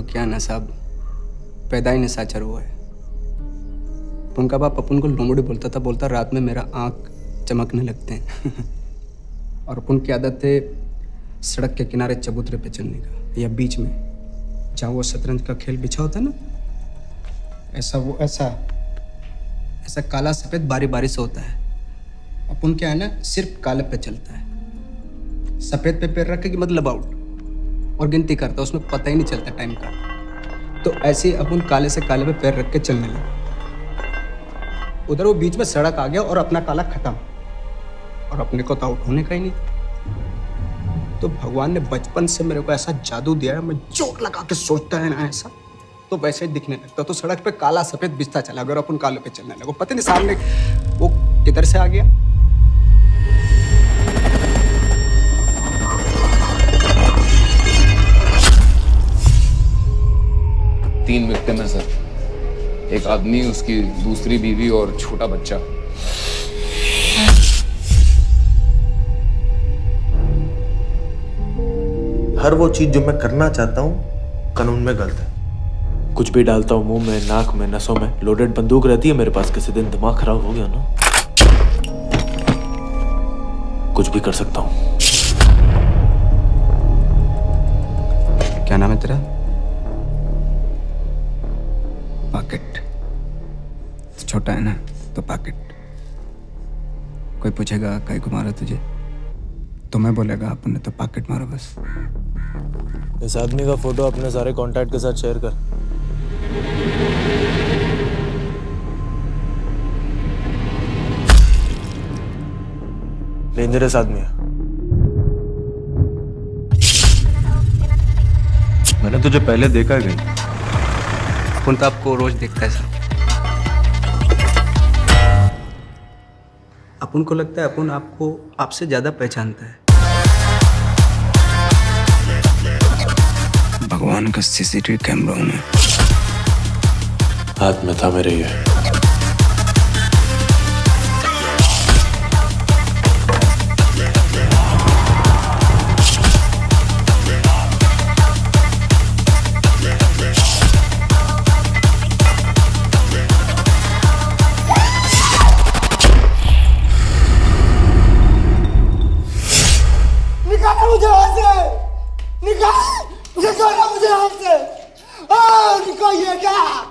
क्या ना साहब, पैदा ही निशाचर हुआ है। उनका बाप अपन को लोमड़ी बोलता था, बोलता रात में मेरा आँख चमकने लगते हैं। और अपन की आदत है सड़क के किनारे चबूतरे पे चलने का, या बीच में जहाँ वो शतरंज का खेल बिछा होता है ना, ऐसा वो ऐसा काला सफ़ेद बारी बारी से होता है। अपन क्या है ना, सिर्फ काले पे चलता है, सफ़ेद पे पैर रखे कि मतलब आउट, और गिनती करता, उसमें पता ही नहीं चलता टाइम का। तो ऐसे ही अपन काले से काले पे पैर रख के चलने लगे। उधर वो बीच में सड़क आ गया और अपना काला खत्म, और अपने को तो आउट होने का ही नहीं। तो भगवान ने बचपन से मेरे को ऐसा जादू दिया है, मैं जोर लगा के सोचता है ना ऐसा, तो वैसे ही दिखने लगता। तो सड़क पे काला सफेद बिस्ता चला गया और अपन काले पे चलने लगे। पता नहीं सामने वो किधर से आ गया। तीन विक्टिम है सर, एक आदमी, उसकी दूसरी बीवी और छोटा बच्चा। हर वो चीज जो मैं करना चाहता हूँ कानून में गलत है। कुछ भी डालता हूँ मुंह में, नाक में, नसों में। लोडेड बंदूक रहती है मेरे पास, किसी दिन दिमाग खराब हो गया ना, कुछ भी कर सकता हूँ। क्या नाम है तेरा? पॉकेट। छोटा है ना तो पॉकेट। कोई पूछेगा कहीं को मारा तुझे, तो मैं बोलेगा अपन ने तो पॉकेट मारा बस। इस आदमी का फोटो अपने सारे कांटेक्ट के साथ शेयर कर। डेंजरस आदमी है। मैंने तुझे पहले देखा है कहीं? अपन तो आपको रोज देखता है सर। अपन को लगता है अपन आपको आपसे ज्यादा पहचानता है। भगवान का सीसीटीवी कैमरा में हाथ में था मेरे ये। मुझे हाथ से निकाल मुझे यहाँ से। निकालिए क्या?